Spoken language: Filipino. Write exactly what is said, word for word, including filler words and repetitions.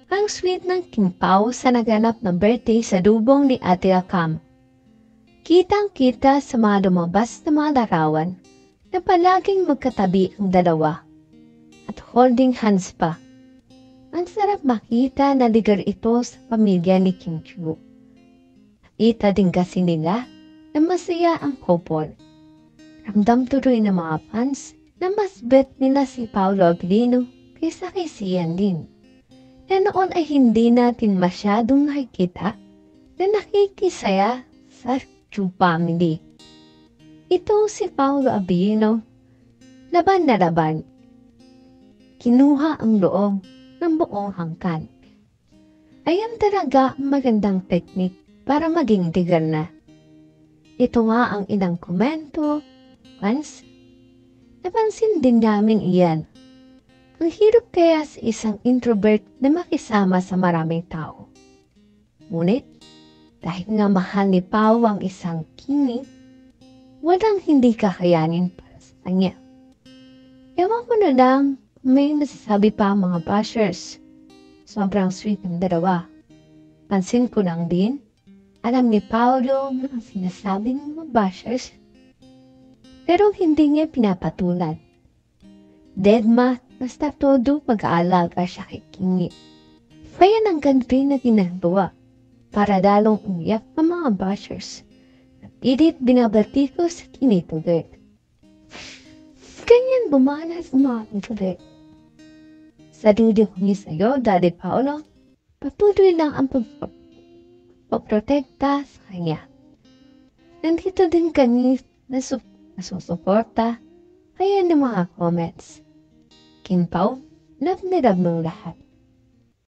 Ang sweet ng Kimpaw sa naganap na birthday sa dubong ni Ate Akam. Kitang-kita sa mga lumabas na mga larawan na palaging magkatabi ang dalawa at holding hands pa. Ang sarap makita na ligar ito sa pamilya ni Kim Chiu. Nakita din kasi nila na masaya ang couple. Ramdam tuloy ng mga fans na mas bet nila si Paolo Abilino kaysa kay Sian Lin. Na noon ay hindi natin masyadong nakikita na nakikisaya sa Chu family. Ito si Paolo Abilino, laban na laban. Kinuha ang loob ng buong hangkan. Ayan talaga ang magandang teknik para maging tigal na. Ito nga ang ilang komento, fans. Napansin din namin iyan. Ang hirap kaya sa isang introvert na makisama sa maraming tao. Ngunit, dahil nga mahal ni Pao ang isang kini, walang hindi kakayanin para sa kanya. Ewan ko na lang, may nasasabi pa ang mga bashers. Sobrang sweet ng dalawa. Pansin ko lang din, alam ni Paolo ang sinasabi ng mga bashers, pero hindi niya pinapatulan. Deadma, basta todo mag-aalaga siya kay Kingi. Kaya nang ganito na ginagawa para dalong umiyak ang mga bashers. Napilit binabati ko sa kinituloy. Ganyan bumalas ang mga kinituloy. Sa dulo ko niya sa'yo, Daddy Paolo, patuloy lang ang pagprotekta sa kanya. Nandito din kami na nasusuporta kaya ng mga comments. Kimpaw, love na love ng lahat.